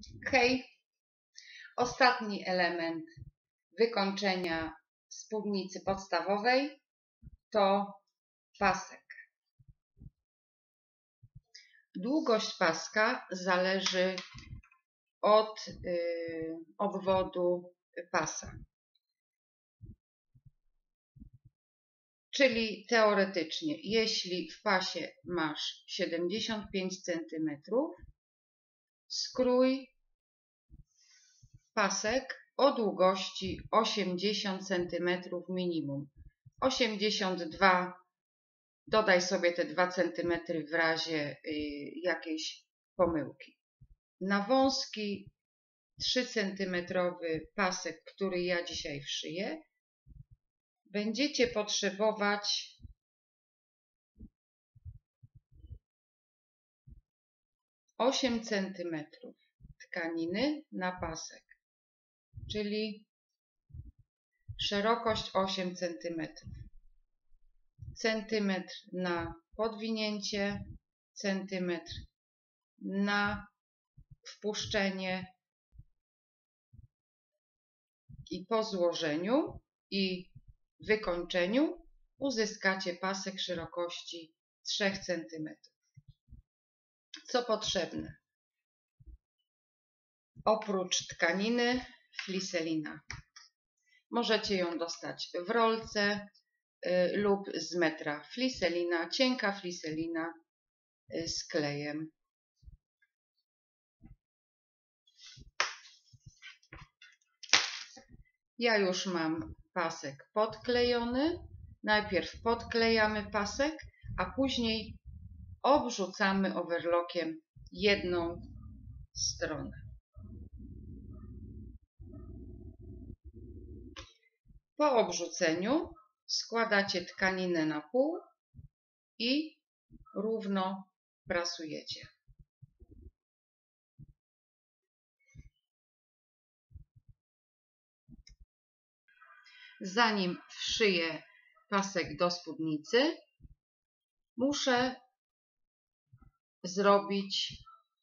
Ok. Ostatni element wykończenia spódnicy podstawowej to pasek. Długość paska zależy od obwodu pasa. Czyli teoretycznie, jeśli w pasie masz 75 cm, skrój pasek o długości 80 cm minimum. 82, dodaj sobie te 2 cm w razie jakiejś pomyłki. Na wąski 3 cm pasek, który ja dzisiaj wszyję, będziecie potrzebować 8 cm tkaniny na pasek, czyli szerokość 8 cm. Centymetr na podwinięcie, centymetr na wpuszczenie i po złożeniu i wykończeniu uzyskacie pasek szerokości 3 cm. Co potrzebne? Oprócz tkaniny, fliselina. Możecie ją dostać w rolce lub z metra. Fliselina, cienka fliselina z klejem. Ja już mam pasek podklejony. Najpierw podklejamy pasek, a później obrzucamy overlockiem jedną stronę. Po obrzuceniu składacie tkaninę na pół i równo prasujecie. Zanim wszyję pasek do spódnicy, muszę zrobić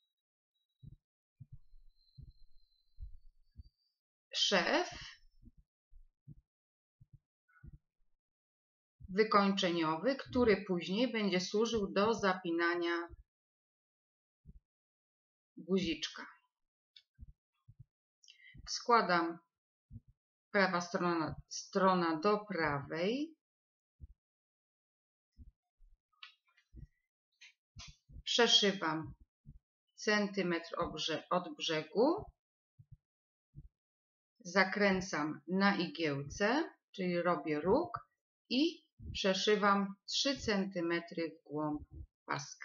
szef wykończeniowy, który później będzie służył do zapinania guziczka. Składam prawa strona do prawej. Przeszywam centymetr od brzegu. Zakręcam na igiełce, czyli robię róg i przeszywam 3 cm w głąb paska.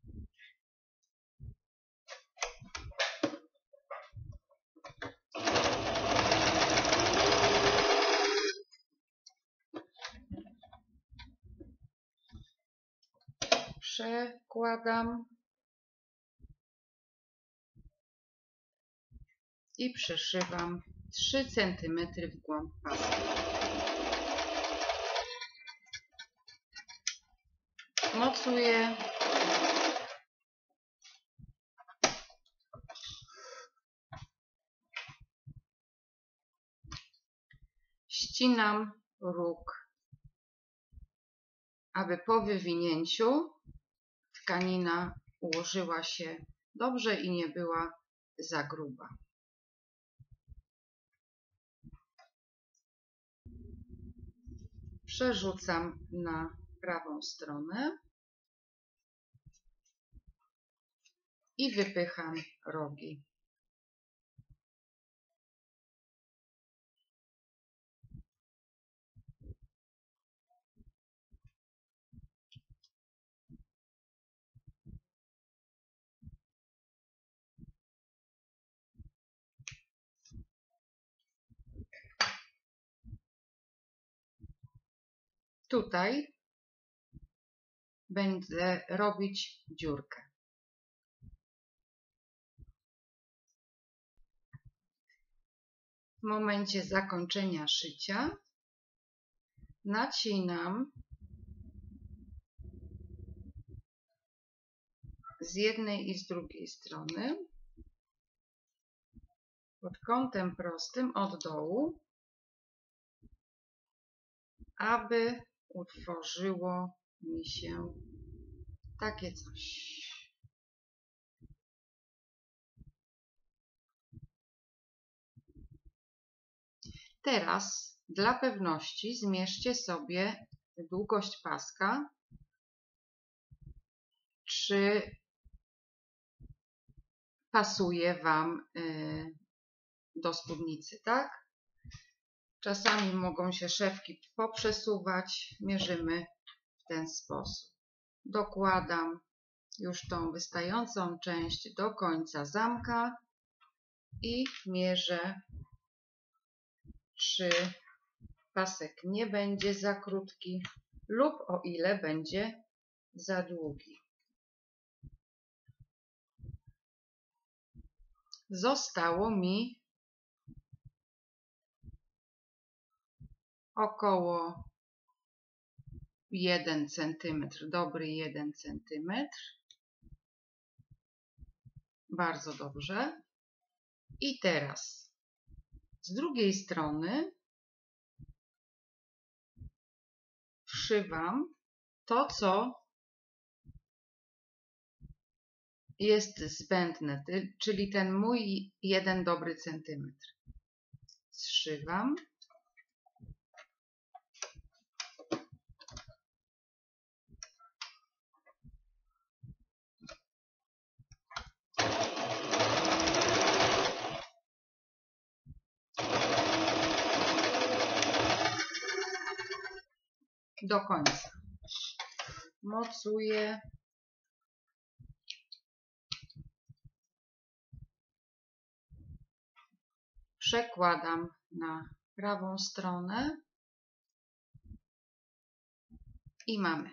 Przekładam i przeszywam 3 cm w głąb paska. Mocuję. Ścinam róg, aby po wywinięciu tkanina ułożyła się dobrze i nie była za gruba. Przerzucam na prawą stronę i wypycham rogi. Tutaj będę robić dziurkę. W momencie zakończenia szycia nacinam z jednej i z drugiej strony pod kątem prostym od dołu, aby utworzyło mi się takie coś. Teraz dla pewności zmierzcie sobie długość paska, czy pasuje Wam do spódnicy, tak? Czasami mogą się szewki poprzesuwać, mierzymy w ten sposób. Dokładam już tą wystającą część do końca zamka i mierzę, czy pasek nie będzie za krótki lub o ile będzie za długi. Zostało mi około 1 cm, dobry 1 cm. Bardzo dobrze. I teraz z drugiej strony wszywam to, co jest zbędne, czyli ten mój 1 dobry centymetr. Zszywam. Do końca. Mocuję. Przekładam na prawą stronę i mamy.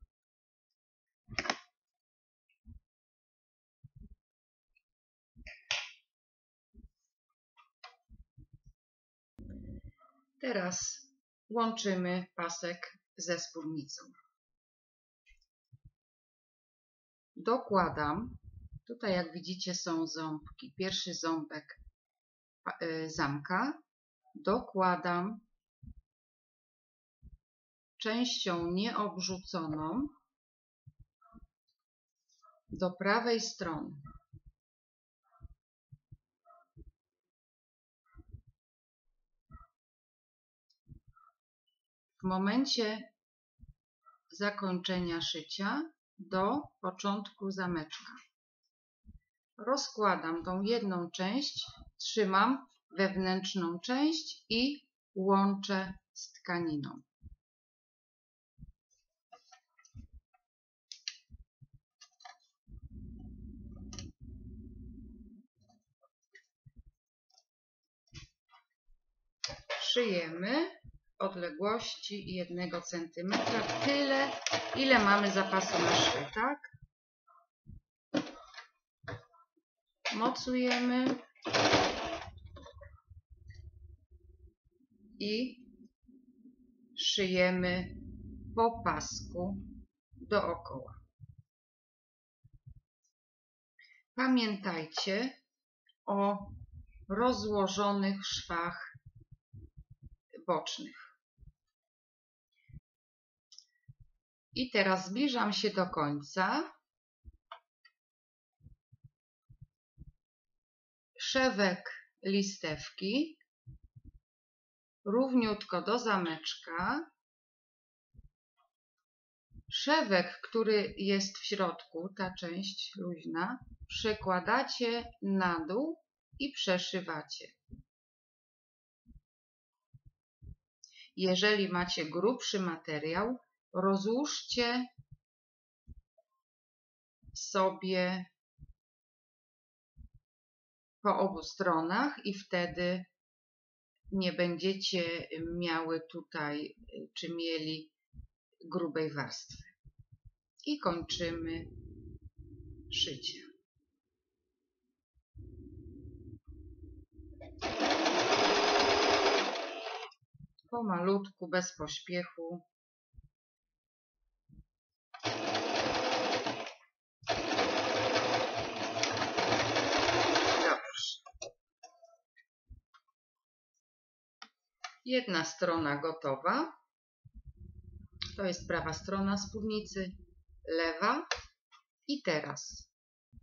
Teraz łączymy pasek ze spódnicą. Dokładam, tutaj jak widzicie są ząbki, pierwszy ząbek zamka, dokładam częścią nieobrzuconą do prawej strony. W momencie zakończenia szycia do początku zameczka rozkładam tą jedną część, trzymam wewnętrzną część i łączę z tkaniną. Szyjemy odległości 1 cm, tyle ile mamy zapasu na szwy, tak? Mocujemy i szyjemy po pasku dookoła. Pamiętajcie o rozłożonych szwach bocznych. I teraz zbliżam się do końca. Szewek listewki równiutko do zameczka. Szewek, który jest w środku, ta część luźna, przekładacie na dół i przeszywacie. Jeżeli macie grubszy materiał, rozłóżcie sobie po obu stronach i wtedy nie będziecie miały tutaj, czy mieli grubej warstwy. I kończymy szycie. Pomalutku, bez pośpiechu. Dobrze. Jedna strona gotowa. To jest prawa strona spódnicy, lewa. I teraz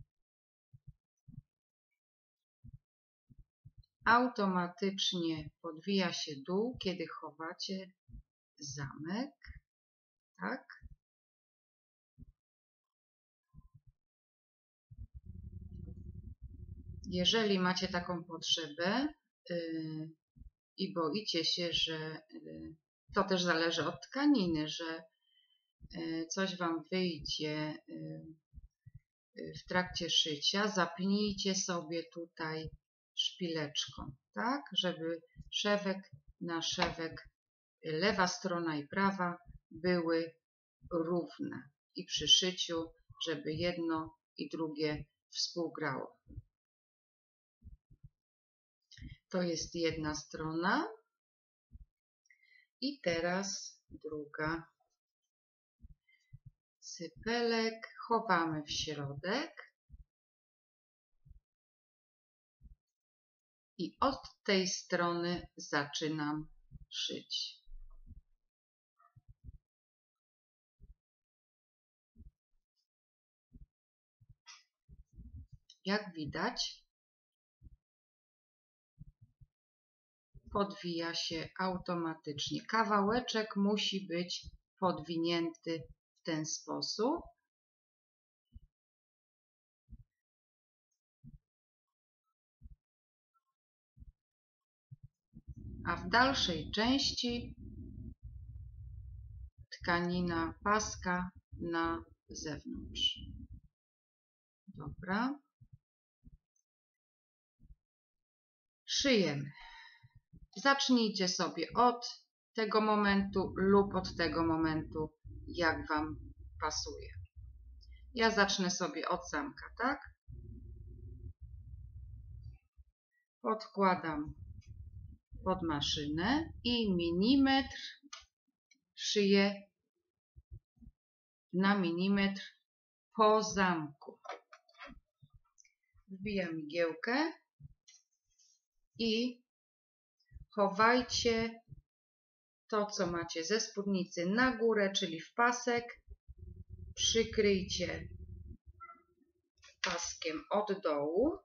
automatycznie podwija się dół, kiedy chowacie zamek. Tak. Jeżeli macie taką potrzebę i boicie się, że to też zależy od tkaniny, że coś Wam wyjdzie w trakcie szycia, zapnijcie sobie tutaj szpileczką, tak, żeby szewek na szewek, lewa strona i prawa były równe i przy szyciu, żeby jedno i drugie współgrało. To jest jedna strona i teraz druga. Cypelek chowamy w środek i od tej strony zaczynam szyć. Jak widać, podwija się automatycznie. Kawałeczek musi być podwinięty w ten sposób. A w dalszej części tkanina paska na zewnątrz. Dobra. Szyjemy. Zacznijcie sobie od tego momentu lub od tego momentu, jak Wam pasuje. Ja zacznę sobie od zamka, tak? Podkładam pod maszynę i milimetr szyję na milimetr po zamku. Wbijam igiełkę i chowajcie to, co macie ze spódnicy na górę, czyli w pasek. Przykryjcie paskiem od dołu.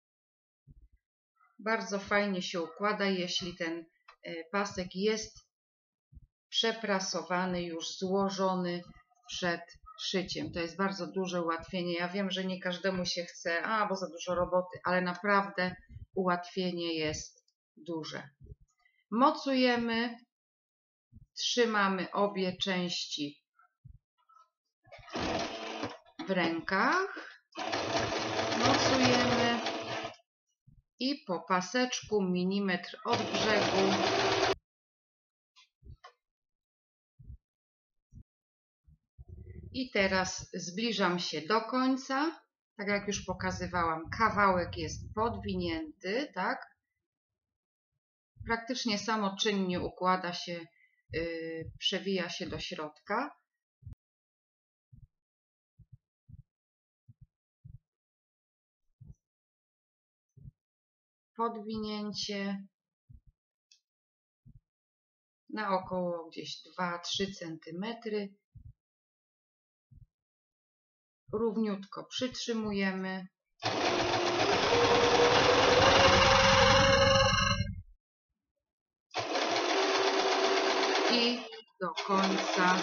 Bardzo fajnie się układa, jeśli ten pasek jest przeprasowany, już złożony przed szyciem. To jest bardzo duże ułatwienie. Ja wiem, że nie każdemu się chce, bo za dużo roboty, ale naprawdę ułatwienie jest duże. Mocujemy, trzymamy obie części w rękach, mocujemy i po paseczku milimetr od brzegu i teraz zbliżam się do końca. Tak jak już pokazywałam, kawałek jest podwinięty, tak? Praktycznie samoczynnie układa się, przewija się do środka. Podwinięcie na około gdzieś 2-3 cm. Równiutko przytrzymujemy. I do końca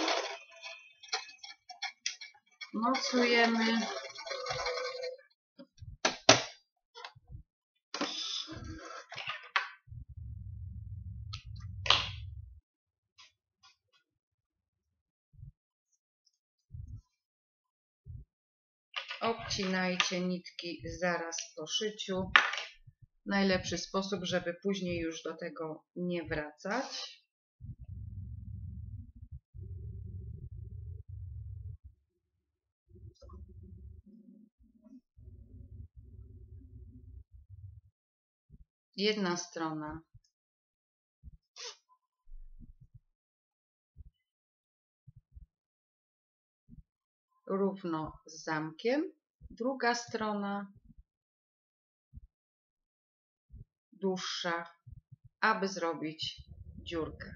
mocujemy. Obcinajcie nitki zaraz po szyciu. Najlepszy sposób, żeby później już do tego nie wracać. Jedna strona równo z zamkiem, druga strona dłuższa, aby zrobić dziurkę.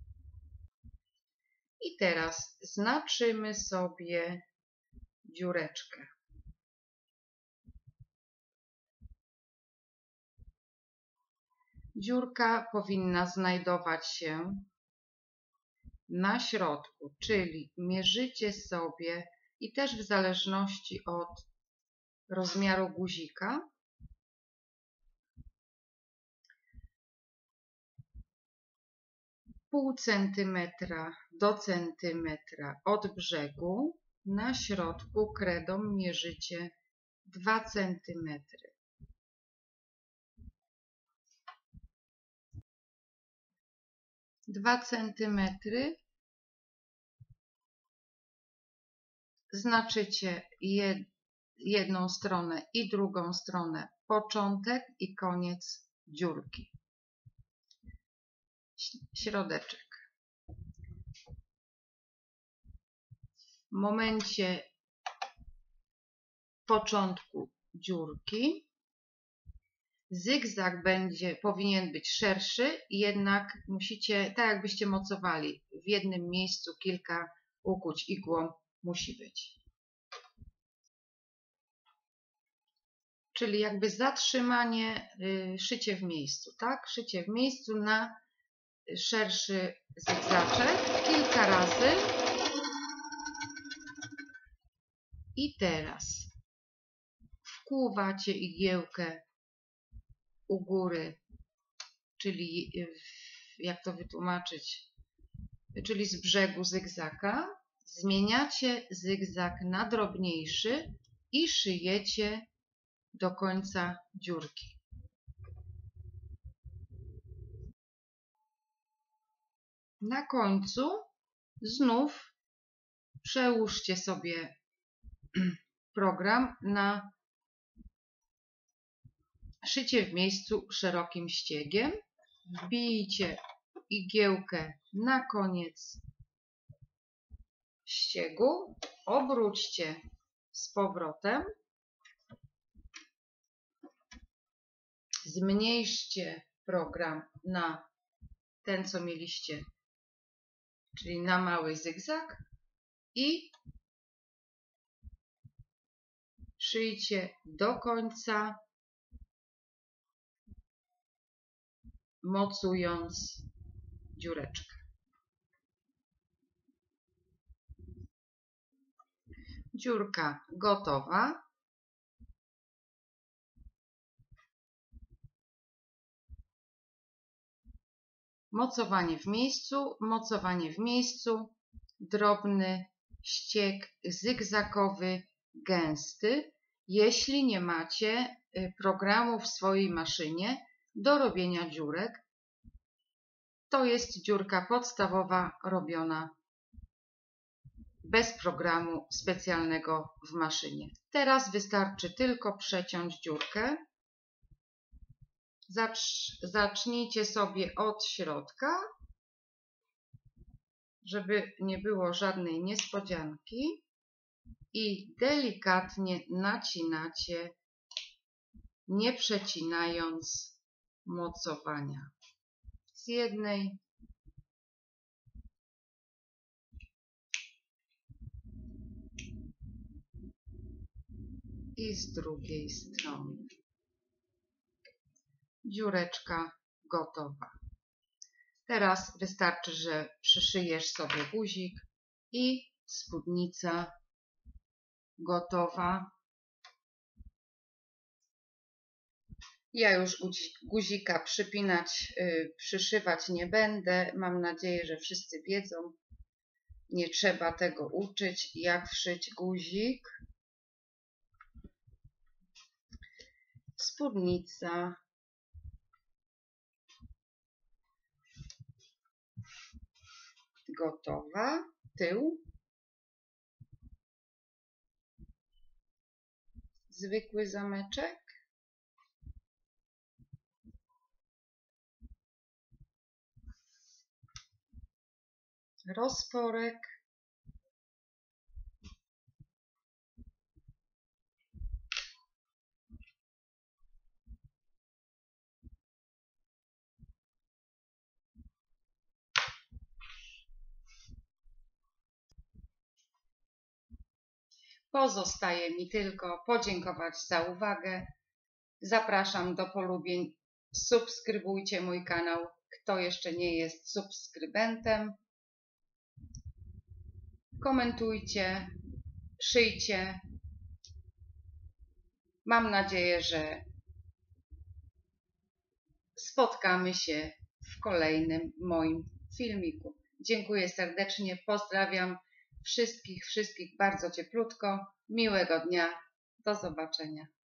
I teraz znaczymy sobie dziureczkę. Dziurka powinna znajdować się na środku, czyli mierzycie sobie i też w zależności od rozmiaru guzika pół centymetra do centymetra od brzegu. Na środku kredą mierzycie 2 centymetry. Dwa centymetry znaczycie jedną stronę i drugą stronę, początek i koniec dziurki. Środeczek. W momencie początku dziurki zygzak powinien być szerszy, jednak musicie, tak jakbyście mocowali, w jednym miejscu kilka ukuć igłą musi być. Czyli jakby zatrzymanie, szycie w miejscu, tak? Szycie w miejscu na szerszy zygzaczek kilka razy. I teraz wkłuwacie igiełkę u góry, czyli jak to wytłumaczyć, czyli z brzegu zygzaka, zmieniacie zygzak na drobniejszy i szyjecie do końca dziurki. Na końcu znów przełóżcie sobie program na szycie w miejscu szerokim ściegiem. Wbijcie igiełkę na koniec ściegu, obróćcie z powrotem, zmniejszcie program na ten, co mieliście, czyli na mały zygzak i szyjcie do końca, mocując dziureczkę. Dziurka gotowa. Mocowanie w miejscu, drobny ścieg zygzakowy, gęsty. Jeśli nie macie programu w swojej maszynie do robienia dziurek, to jest dziurka podstawowa robiona bez programu specjalnego w maszynie. Teraz wystarczy tylko przeciąć dziurkę. Zacznijcie sobie od środka, żeby nie było żadnej niespodzianki i delikatnie nacinacie, nie przecinając mocowania. Z jednej i z drugiej strony. Dziureczka gotowa. Teraz wystarczy, że przyszyjesz sobie guzik i spódnica gotowa. Ja już guzika przyszywać nie będę. Mam nadzieję, że wszyscy wiedzą. Nie trzeba tego uczyć, jak wszyć guzik. Spódnica gotowa. Tył. Zwykły zameczek. Rozporek. Pozostaje mi tylko podziękować za uwagę. Zapraszam do polubień. Subskrybujcie mój kanał, kto jeszcze nie jest subskrybentem. Komentujcie, szyjcie. Mam nadzieję, że spotkamy się w kolejnym moim filmiku. Dziękuję serdecznie, pozdrawiam wszystkich bardzo cieplutko. Miłego dnia, do zobaczenia.